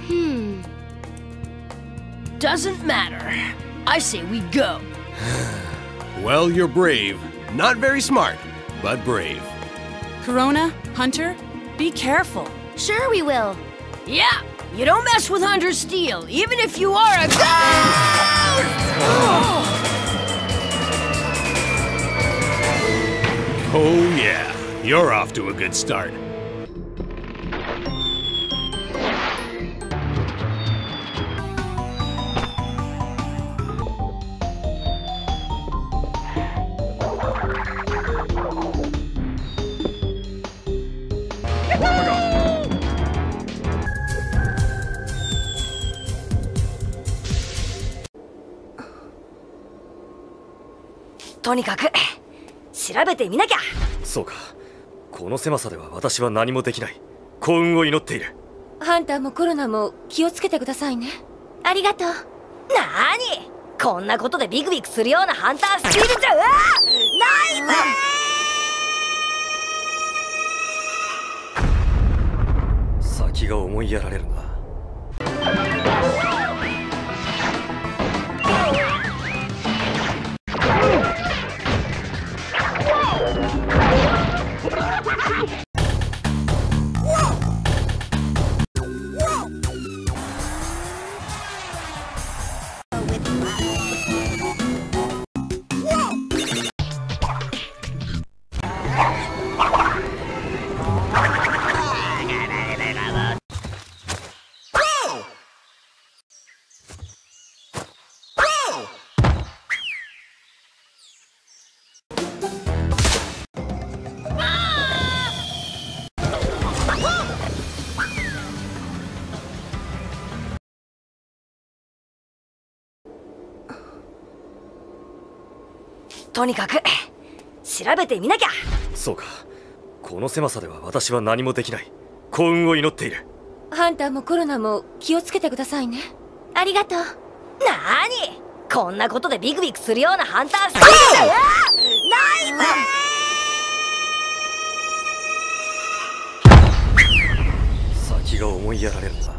Doesn't matter. I say we go. Well, you're brave. Not very smart, but brave. Corona, Hunter, be careful. Sure we will. Yeah, you don't mess with Hunter Steele, even if you are a ghost! Oh yeah, you're off to a good start. とにかく調べてみなきゃ。 そうか。この狭さでは私は何もできない。幸運を祈っている。 ハンターもコロナも気をつけてくださいね。ありがとう。 なーに、こんなことでビクビクするようなハンタースキルじゃないぜ。 先が思いやられるな。 とにかく調べてみなきゃ。 そうか。この狭さでは私は何もできない。幸運を祈っている。 ハンターもコロナも気をつけてくださいね。ありがとう。 なーに、こんなことでビクビクするようなハンタースキルじゃないぜ。 先が思いやられるな。